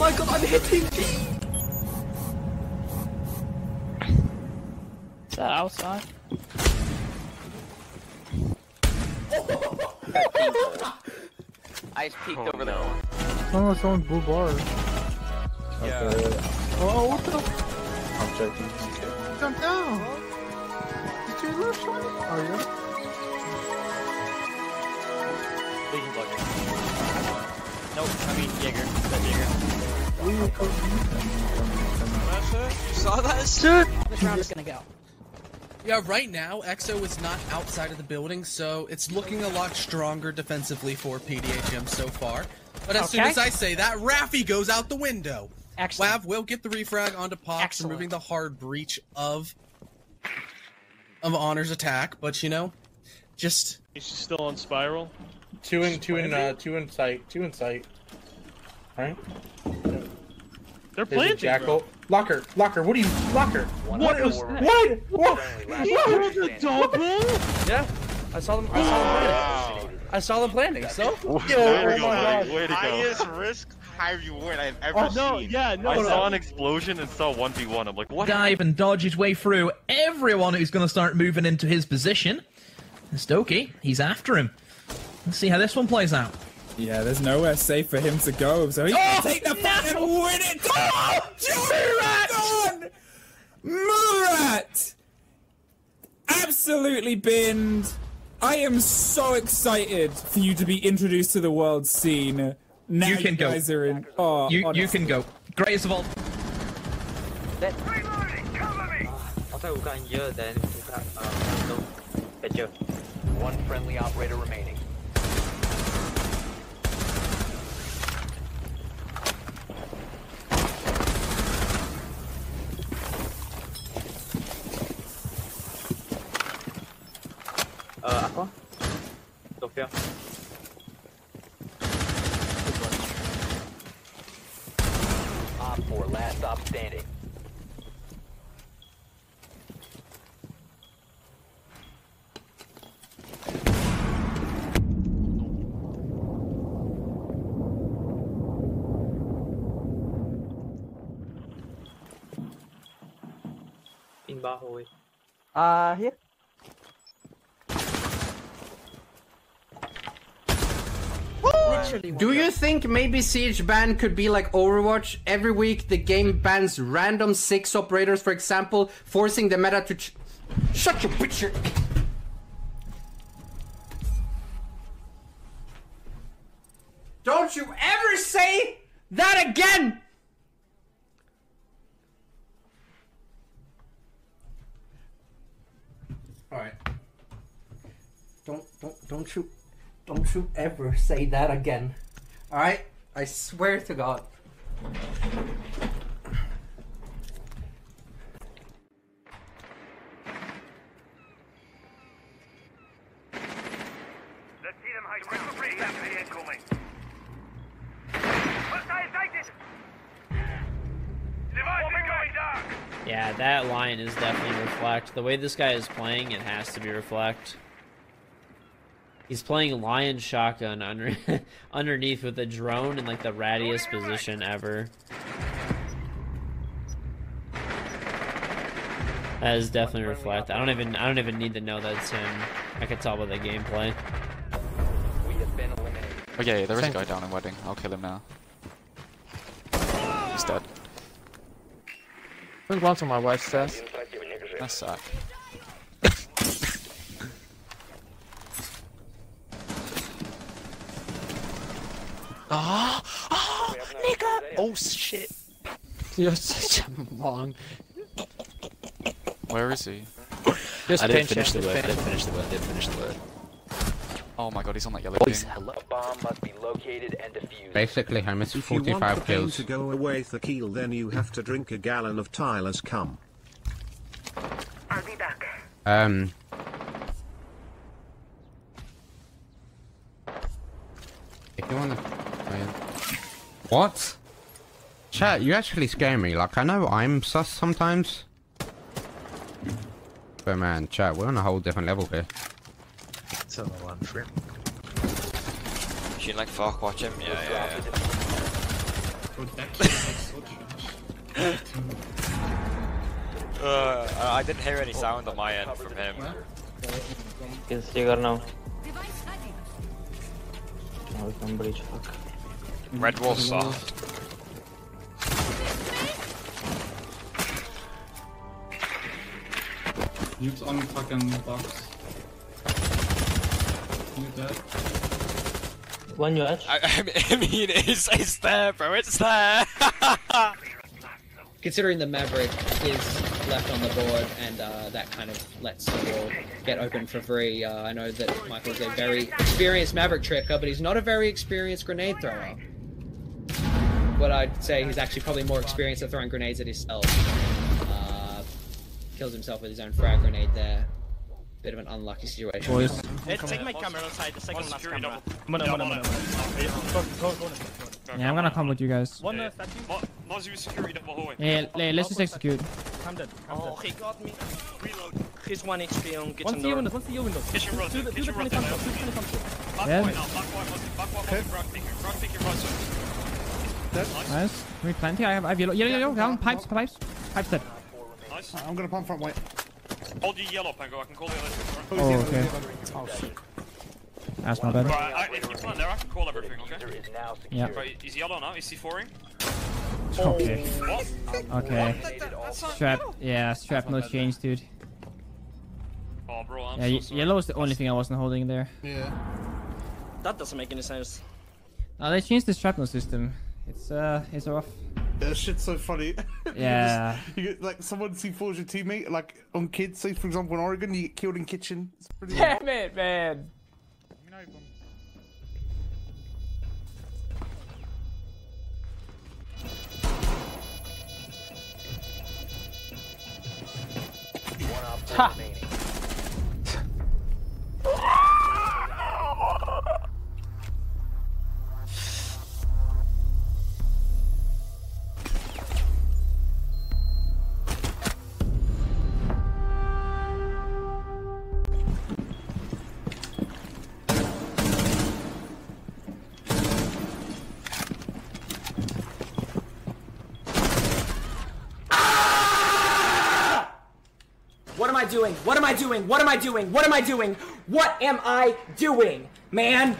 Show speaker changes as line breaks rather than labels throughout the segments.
my god, I'm hitting!
Is that outside?
I peeked over there.
Oh, someone's blue bar.
Yeah.
Okay. Oh, what the? I'm checking.
Jump down. Did you lose shot? Oh, yeah.
Legion block. Nope, I mean Jaeger. That Jaeger.
You saw that shit?
This round is gonna go.
Yeah, right now, EXO is not outside of the building, so it's looking a lot stronger defensively for PDHM so far. But as soon as I say that, Raffi goes out the window.
Excellent.
Wav will get the refrag onto Pops, removing the hard breach of Honor's attack, but you know, just...
He's still on spiral.
Two in sight. Right?
They're planting.
Jackal. Locker. What are you? Locker. What?
What was
What?
the double?
Yeah, I saw them planting, so?
Way to go.
Highest risk high reward I've ever seen.
I saw an explosion and saw 1v1. I'm like, what?
Dive and dodge his way through everyone who's going to start moving into his position. Stokey, he's after him. Let's see how this one plays out.
Yeah, there's nowhere safe for him to go, so he can take the fight and win it! Oh, Murat! Absolutely binned. I am so excited for you to be introduced to the world scene. Now
you can go.
Guys are in. Oh,
you can go. Greatest of all.
One friendly operator remaining.
Apa? Sofia.
Op 4, last stop standing.
In bahoy.
Here.
Do you think maybe Siege ban could be like Overwatch? Every week the game bans random 6 operators, for example, forcing the meta to shut your bitch. Don't you ever say that again! Alright. Don't you ever say that again. Alright? I swear to God.
Let's see them high ground. Reapply incoming. Hostile sighted! Device going dark!
Yeah, that line is definitely Reflect. The way this guy is playing, it has to be Reflect. He's playing Lion Shotgun underneath with a drone in like the rattiest position ever. That is definitely Reflect. I don't even need to know that's him. I can tell by the gameplay.
Okay, there is a guy down in Wedding. I'll kill him now. He's dead.
There's one on my wife's desk.
That's sad.
Nigga! Oh shit! You're such a long.
Where is he?
Just
I didn't finish the word. Oh my god, he's on that yellow thing.
A bomb must be located and defused.
Basically, I missed 45
If you want the pain
kills.
to go away the keel, then you have to drink a gallon of Tyler's cum.
I'll be back.
If you wanna... What? Chat, you actually scare me. Like, I know I'm sus sometimes. But man, chat, we're on a whole different level here.
It's only one shrimp.
She like fuck watch him? Yeah.
I didn't hear any sound on my end from him.
Can see her now. Oh, we can breach, fuck.
Red wall soft.
Nuke's on fucking box. Nuke dead.
One your edge.
I mean, it's there, bro. It's there.
Considering the Maverick is left on the board and that kind of lets the wall get open for free, I know that Michael's a very experienced Maverick tricker, but he's not a very experienced grenade thrower. But I'd say he's actually probably more experienced at throwing grenades at himself. Kills himself with his own frag grenade there. Bit of an unlucky situation.
Boys. Take my camera outside, the second last camera.
Yeah, I'm gonna come with you guys.
Mozu security double hallway.
Yeah, let's just execute.
I'm dead. Oh, he got me. Reload. He's 1 HP on kitchen
One's
door.
windows, one's the windows.
Kitchen road,
Do the
kitchen road.
console, do the console.
Yeah. Nice. We plenty. I have yellow. Yellow, down. Pipes. Pipes dead.
Nice.
I'm gonna pump front white.
Hold your yellow, Pango. I can call the other two.
Oh, okay.
Oh shit.
That's not bad.
Right, if you plant there, I can call everything, okay?
Yeah.
Right, he's yellow now. He's C4ing.
Okay.
What?
Okay. Strap. Yeah, strap. No change, dude.
Oh, bro, I'm
Yeah,
so sorry.
yellow is the only thing I wasn't holding there.
Yeah.
That doesn't make any sense.
They changed the shrapnel system. It's rough.
That shit's so funny.
Yeah.
you get like someone C4's your teammate, like on kids. Say for example in Oregon, you get killed in kitchen. It's pretty.
Damn it, man. Ha!
What am I doing? What am I doing? What am I doing? What am I doing? What am I doing, man?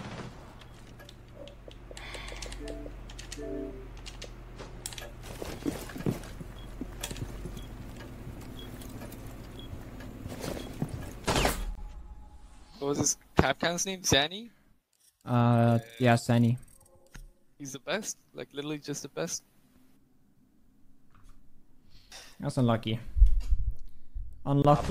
What was this Capcan's name? Zanny?
Yeah, Sunny.
He's the best. Like, literally just the best.
That's unlucky. Unlucky.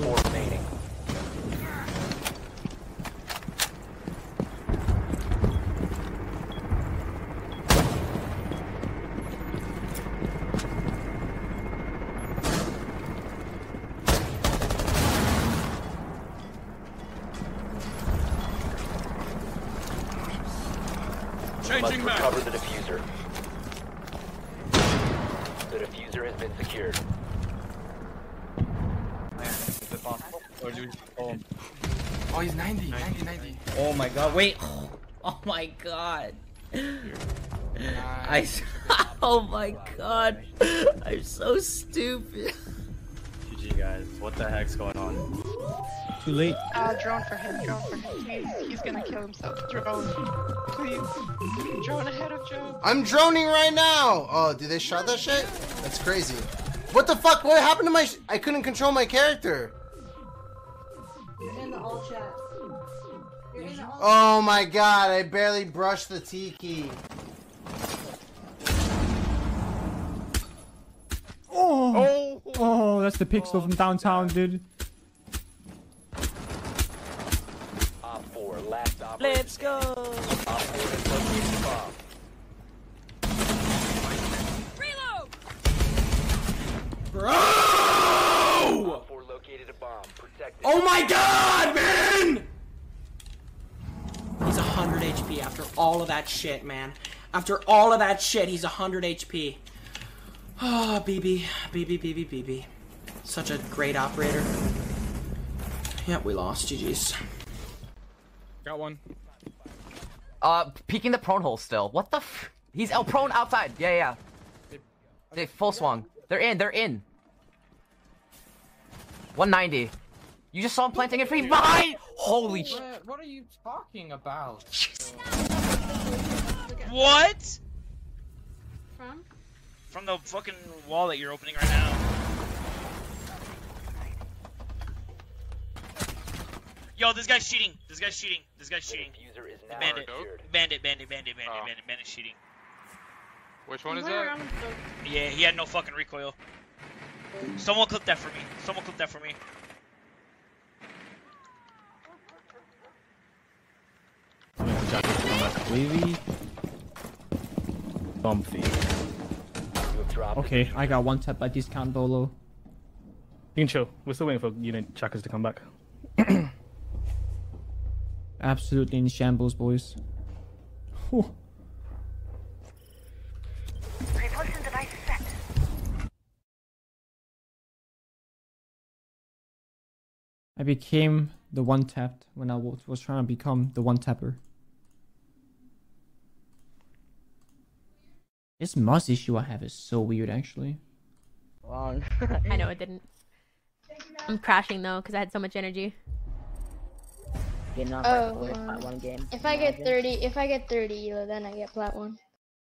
Changing map. Recover the diffuser. The diffuser has been secured.
Oh, he's 90.
Oh my god, wait. Oh my god. Oh my god. I'm so stupid.
GG guys, what the heck's going on?
Too late.
Drone for him, He's gonna kill himself. Drone. Please. Drone ahead of Joe.
I'm droning right now! Oh, did they shot that shit? That's crazy. What the fuck? What happened to my I couldn't control my character.
You're in the all chat. You're in the all
Oh my god, I barely brushed the tiki.
Oh, that's the pixel from downtown, dude.
Let's go!
Reload!
Bro!
Oh my god, man! He's 100 HP after all of that shit, man. After all of that shit, he's 100 HP. Oh, BB. Such a great operator. Yep, we lost. GG's.
Got one.
Peeking the prone hole still. What the f? He's prone outside. Yeah.
They full swung. They're in. They're in. 190. You just saw him planting it for you behind. Holy shit!
What are you talking about?
What?
From?
From the fucking wall that you're opening right now. Yo, this guy's cheating. This guy's cheating. This guy's cheating. Bandit. Bandit's cheating.
Which one is that?
Yeah, he had no fucking recoil. Someone clip that for me. Someone clip that for me.
Wavy. Bumpy. Okay, I got one tap by discount Bolo.
You can chill. We're still waiting for Chakas to come back.
Absolutely in shambles, boys. Whew.
Repulsion device set.
I became the one tapped when I was trying to become the one tapper. This mouse issue I have is so weird, actually.
Wrong.
I know it didn't. I'm crashing though because I had so much energy.
Getting off
Oh,
right plat one game.
If I get 30, then I get plat 1.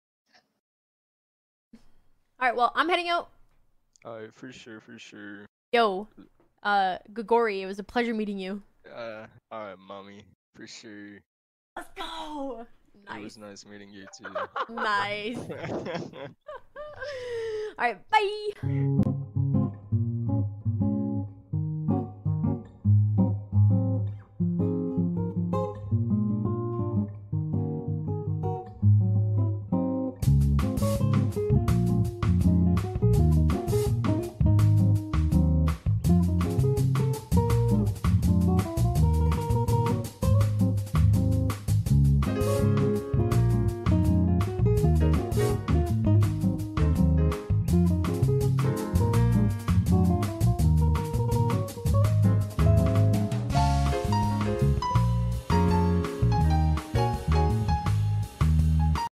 All right, well I'm heading out.
Alright, for sure, for sure.
Yo, Gagori, it was a pleasure meeting you.
Alright, mommy, for sure.
Let's go. Nice.
It was nice meeting you too.
Nice. All right, bye.